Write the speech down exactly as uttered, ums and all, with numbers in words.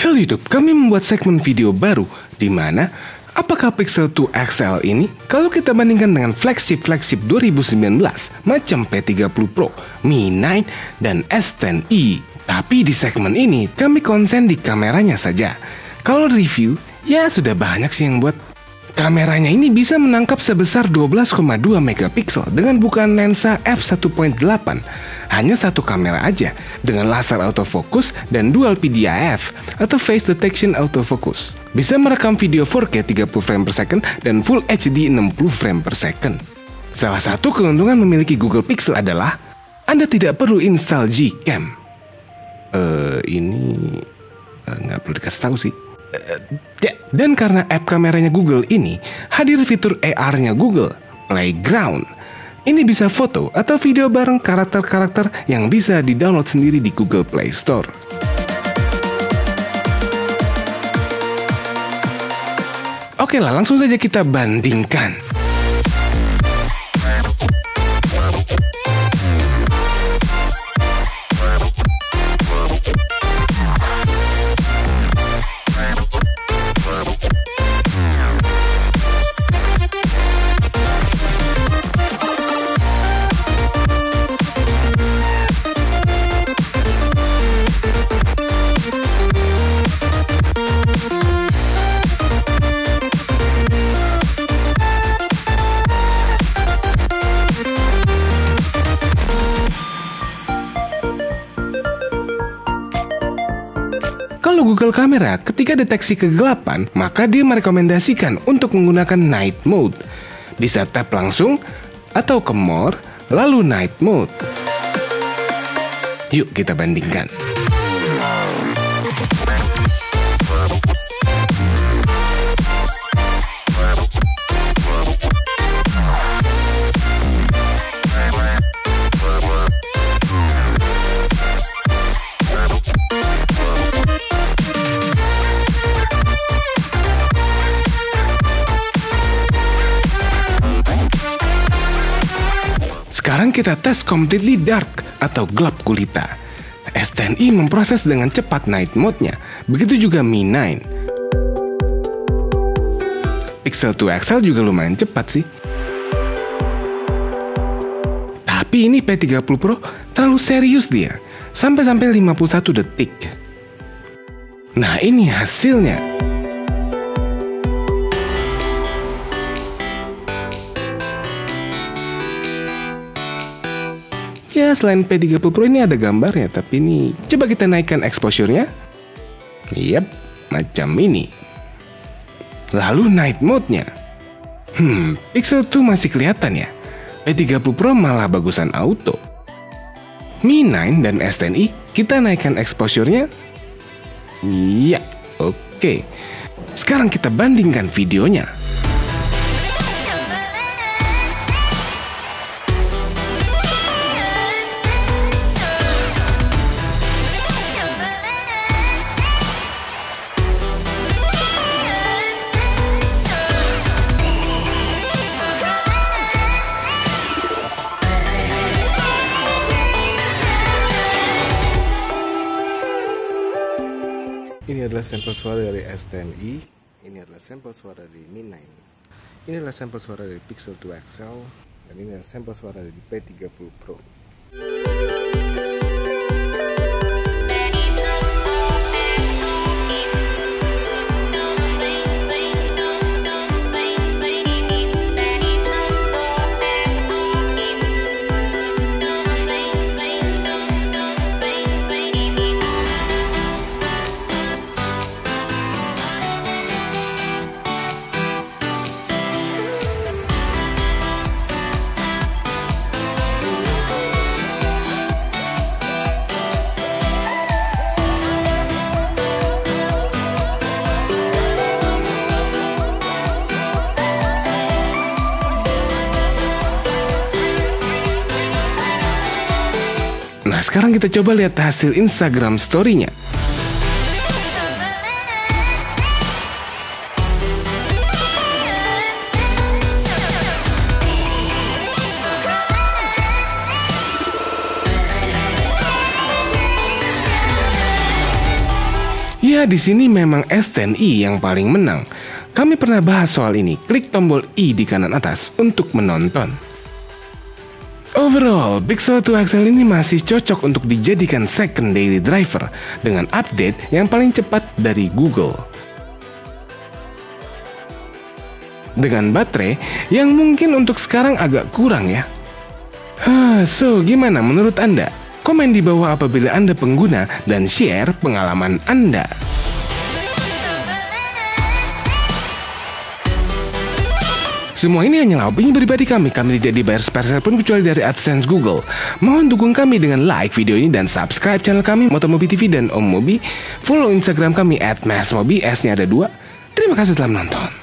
Halo YouTube, kami membuat segmen video baru di mana apakah Pixel two X L ini kalau kita bandingkan dengan flagship-flagship dua ribu sembilan belas macam P tiga puluh Pro, Mi sembilan, dan S sepuluh i. Tapi di segmen ini kami konsen di kameranya saja. Kalau review, ya sudah banyak sih yang buat. Kameranya ini bisa menangkap sebesar dua belas koma dua megapiksel dengan bukaan lensa f satu koma delapan. Hanya satu kamera aja dengan laser autofocus dan dual P D I F atau face detection autofocus. Bisa merekam video four K tiga puluh frame per second dan Full H D enam puluh frame per second. Salah satu keuntungan memiliki Google Pixel adalah Anda tidak perlu install Gcam. Eh, ini nggak uh, perlu dikasih tahu sih. Uh, ya. Dan karena app kameranya Google ini hadir fitur A R-nya Google, Playground. Ini bisa foto atau video bareng karakter-karakter yang bisa di-download sendiri di Google Play Store. Oke lah, langsung saja kita bandingkan. Kalau Google Kamera ketika deteksi kegelapan, maka dia merekomendasikan untuk menggunakan Night Mode. Bisa tap langsung atau ke More, lalu Night Mode. Yuk kita bandingkan. Sekarang kita tes completely dark atau gelap gulita. S sepuluh i memproses dengan cepat night mode-nya, begitu juga Mi sembilan. Pixel two X L juga lumayan cepat sih. Tapi ini P tiga puluh Pro terlalu serius dia, sampai-sampai lima puluh satu detik. Nah ini hasilnya. Ya, selain P tiga puluh Pro ini ada gambarnya, tapi ini coba kita naikkan exposure-nya. Yap, macam ini. Lalu night mode-nya. Hmm, Pixel two masih kelihatan ya. P tiga puluh Pro malah bagusan auto. Mi sembilan dan S sepuluh i kita naikkan exposure-nya. Iya, oke. Sekarang kita bandingkan videonya. Ini adalah sampel suara dari S sepuluh i, ini adalah sampel suara dari Mi sembilan, ini adalah sampel suara dari Pixel two X L, dan ini adalah sampel suara dari P tiga puluh Pro. Nah, sekarang kita coba lihat hasil Instagram story-nya. Ya, Ya, di sini memang S sepuluh i yang paling menang. Kami pernah bahas soal ini. Klik tombol i di kanan atas untuk menonton. Overall, Pixel dua X L ini masih cocok untuk dijadikan secondary driver dengan update yang paling cepat dari Google. Dengan baterai yang mungkin untuk sekarang agak kurang ya. Huh, so, gimana menurut Anda? Komen di bawah apabila Anda pengguna dan share pengalaman Anda. Semua ini hanyalah opini pribadi kami. Kami tidak dibayar sepeser pun kecuali dari AdSense Google. Mohon dukung kami dengan like video ini dan subscribe channel kami Motomobi T V dan Om Mobi. Follow Instagram kami at masmobi, S-nya ada dua. Terima kasih telah menonton.